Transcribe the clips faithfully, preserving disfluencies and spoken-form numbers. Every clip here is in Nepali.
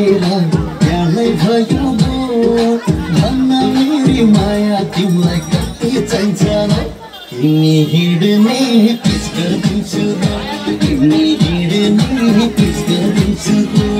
पाकेर त्यहाँलाई भयो भन्न मेरी माया तिमीलाई कति चाहिन्छ र तिमी हिँड्ने पिस गरिदिन्छु र तिमी हिँड्ने पिस गरिदिन्छु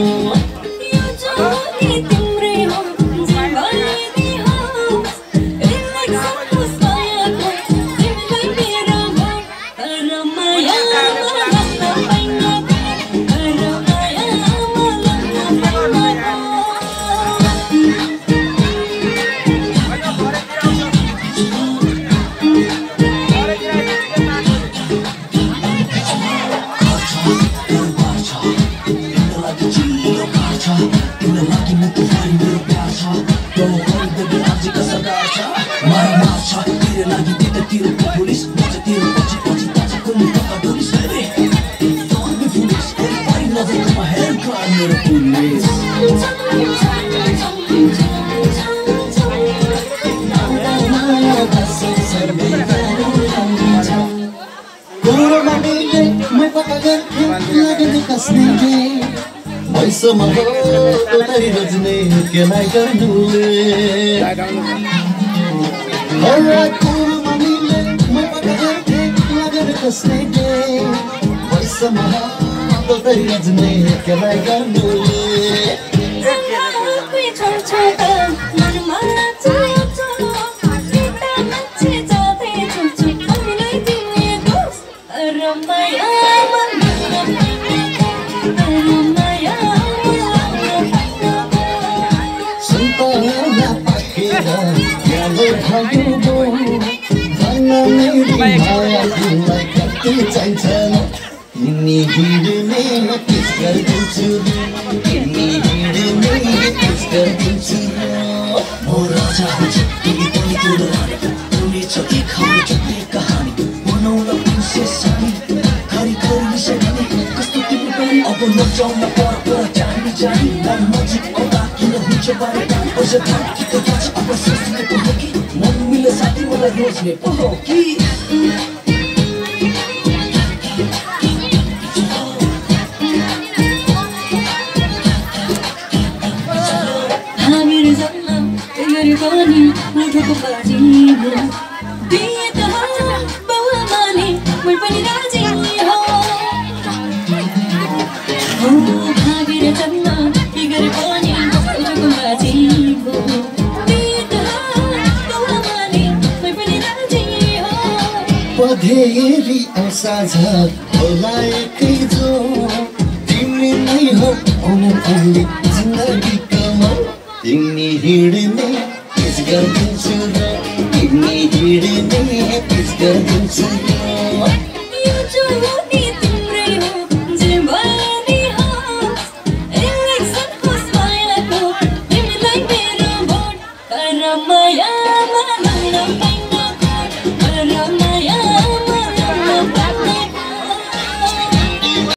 पैसामा तोरी रोज्ने केलाई गर्नुले कुरोमा मिले म पक्का गर्थे लगेर कसले पैसामा तोरी रोज्ने केलाई गर्नुले तिमी हिँड्ने पिस गरिदिन्छु तिमी हिँड्ने पिस गरिदिन्छु म राजा हुन्छु तिमी पनि तिम्रो रानी तिमी छ एक हाम्रो छुट्टै कहानी बनाउन पुसे सानी खरी खरी मिसाइने कस्तो तिमी पनि अब नजाउन पर पर जानी जानी मन नजिक आउँदा किन हुन्छ बारे अझ थाकी त थाहा छ अब सोच्ने पो हो कि मन मिले साथी मलाई रोज्ने पो हो कि मुठोको बाजीमा दिए त बाउ आमाले मै पनि राजी हो भागेर चन्न के गरे पनि मुठोको बाजीमा दिए त बाउ आमाले मै पनि राजी हो पधेरी आसाझ होला एकै जो तिमी नै हो अनन्त जिन्दगीको तिमी हिँड्ने पिस गरिदिन्छु र तिमी हिँड्ने पिस गरिदिन्छु यो जोडी तिम्रै हो जे भनी होस् इलेक्सन होस् मायाको तिमीलाई मेरो भोट तर मायामा लाग्न